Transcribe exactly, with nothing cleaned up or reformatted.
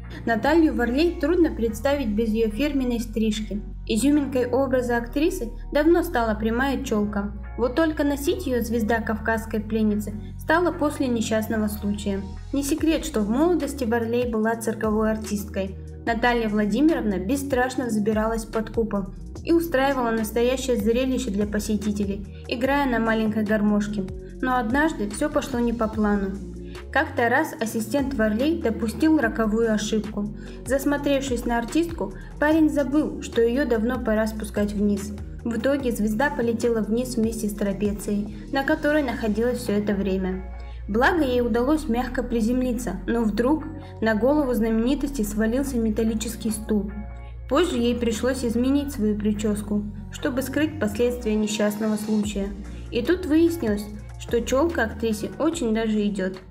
Наталью Варлей трудно представить без ее фирменной стрижки. Изюминкой образа актрисы давно стала прямая челка. Вот только носить ее звезда кавказской пленницы стала после несчастного случая. Не секрет, что в молодости Варлей была цирковой артисткой. Наталья Владимировна бесстрашно взбиралась под купол и устраивала настоящее зрелище для посетителей, играя на маленькой гармошке. Но однажды все пошло не по плану. Как-то раз ассистент Варлей допустил роковую ошибку. Засмотревшись на артистку, парень забыл, что ее давно пора спускать вниз. В итоге звезда полетела вниз вместе с трапецией, на которой находилась все это время. Благо ей удалось мягко приземлиться, но вдруг на голову знаменитости свалился металлический стул. Позже ей пришлось изменить свою прическу, чтобы скрыть последствия несчастного случая. И тут выяснилось, что челка актрисе очень даже идет.